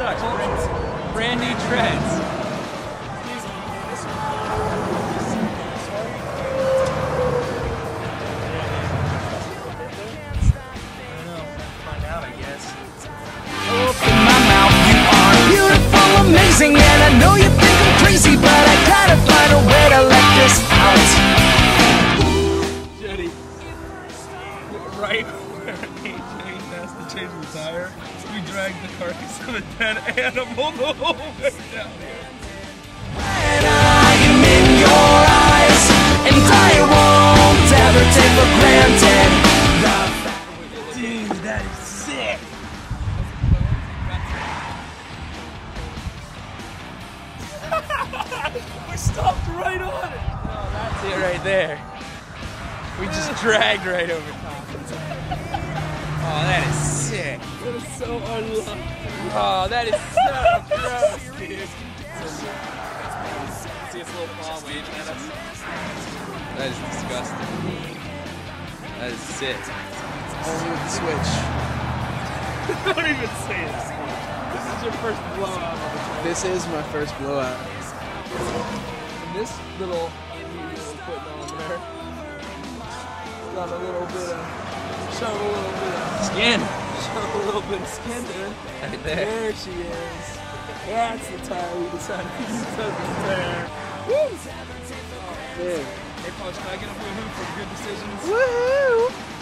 sucks. Brand new treads. Open my mouth, you are beautiful, amazing, and I know you think I'm crazy, but I gotta find a way to let this out. Jetty, right where AJ has to change the tire, we dragged the carcass of a dead animal the whole way down here. When I am in your eyes, and I won't ever take for granted. Dude, that is sick! We stopped right on it! Oh, that's it right there. We just dragged right over top. Oh, that is sick. That is so unlucky. Oh, that is so gross, dude. See its little paw waving at us? That is disgusting. That is sick. Only with the switch. Don't even say it. This is your first blowout of the train. This is my first blowout. And this little idiot we're putting on there got a little bit of, showed a little bit of skin. Showed a little bit of skin there. Right there. There she is. That's the tire we decided to use as the tire. Woo! Oh, man. Hey, Paul, can I get a woohoo for good decisions? Woohoo!